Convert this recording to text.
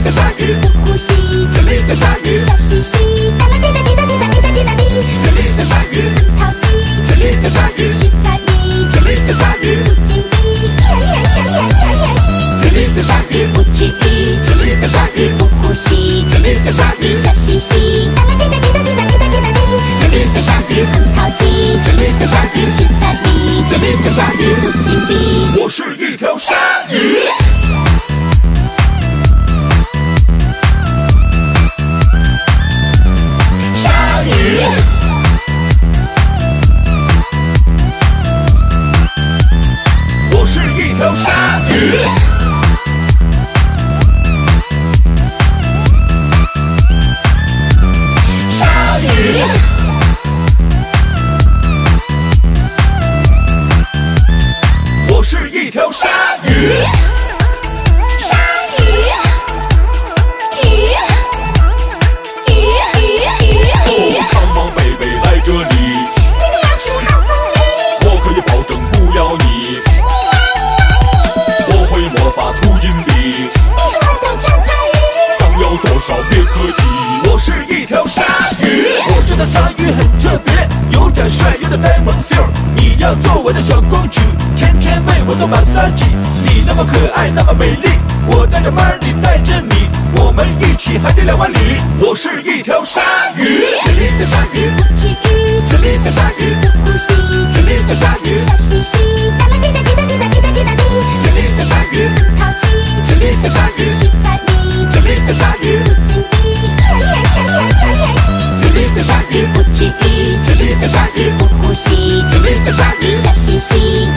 的鲨鱼不呼吸， 这里的鲨鱼笑嘻嘻，哒啦滴哒滴哒滴哒滴哒滴哒滴。 这里的鲨鱼很淘气， 这里的鲨鱼是在意， 这里的鲨鱼不经意， 这里的鲨鱼不治愈， 这里的鲨鱼不呼吸， 这里的鲨鱼笑嘻嘻，哒啦滴哒滴哒滴哒滴哒滴哒滴。 这里的鲨鱼很淘气， 这里的鲨鱼是在意， 这里的鲨鱼不经意。 我是一条鲨鱼。鲨鱼，我是一条鲨鱼。鲨鱼，我是一条鲨鱼。 鲨鱼， 哦，Come on baby，来这里， 你的牙齿好锋利， 我可以保证不咬你。我会魔法涂金币， 你是我的长菜鱼， 想要多少别客气。我是一条鲨鱼，我这条鲨鱼很特别，有点帅，有点呆萌 feel。你要做我的小公主，天天为我做马杀鸡。你那么可爱，那么美丽，我带着 money 带着你，我们一起海底2万里。我是一条鲨鱼，这里的鲨鱼不治愈， 这里的鲨鱼不呼吸， 这里的鲨鱼笑嘻嘻，哒啦滴哒滴哒滴哒滴哒滴哒滴。 这里的鲨鱼很淘气， 这里的鲨鱼是在意， 这里的鲨鱼不经意， 这里的鲨鱼不治愈， 这里的鲨鱼不呼吸， 这里的鲨鱼笑嘻嘻，